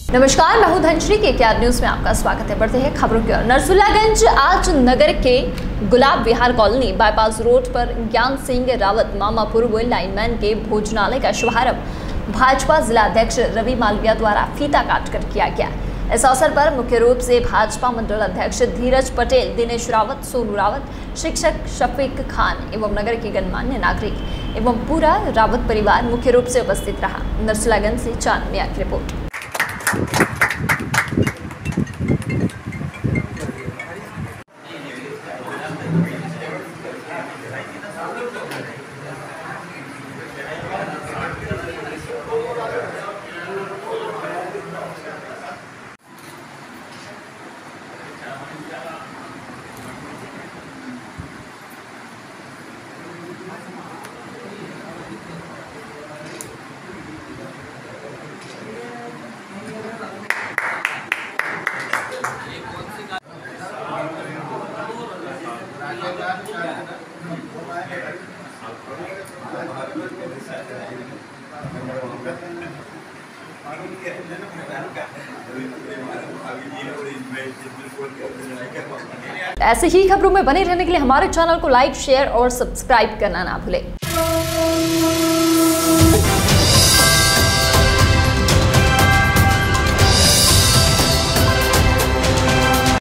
नमस्कार, मैं हूं धनश्री के क्या न्यूज में आपका स्वागत है। बढ़ते हैं खबरों की ओर। नरसुल्लागंज आज नगर के Gulab Vihar colony bypass road पर ज्ञान सिंह रावत मामा पूर्व लाइनमैन के भोजनालय का शुभारंभ भाजपा जिला अध्यक्ष रवि मालविया द्वारा फीता काटकर किया गया। इस अवसर पर मुख्य रूप से भाजपा मंडल अध्यक्ष धीरज पटेल, दिनेश रावत, सोनू रावत, शिक्षक शफीक खान एवं नगर के गणमान्य नागरिक एवं पूरा रावत परिवार मुख्य रूप से उपस्थित रहा। नरसुल्लागंज से चांद मिया की रिपोर्ट। ऐसे ही खबरों में बने रहने के लिए हमारे चैनल को लाइक, शेयर और सब्सक्राइब करना ना भूलें।